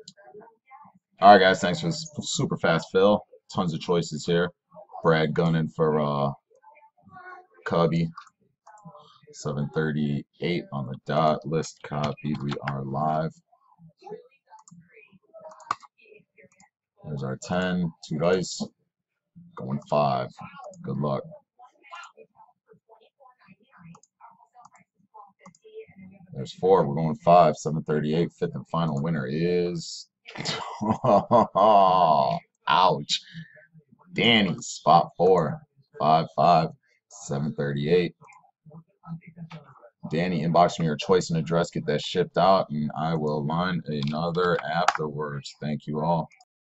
All right, guys. Thanks for this super fast fill. Tons of choices here. Brad gunning for Cubby. 7:38 on the dot. List copied. We are live. There's our 10. Two dice. Going 5. Good luck. There's 4. We're going 5. 7:38. Fifth and final winner is. Ouch. Danny, spot 4. 5-5. 7:38. Danny, inbox me your choice and address. Get that shipped out, and I will line another afterwards. Thank you all.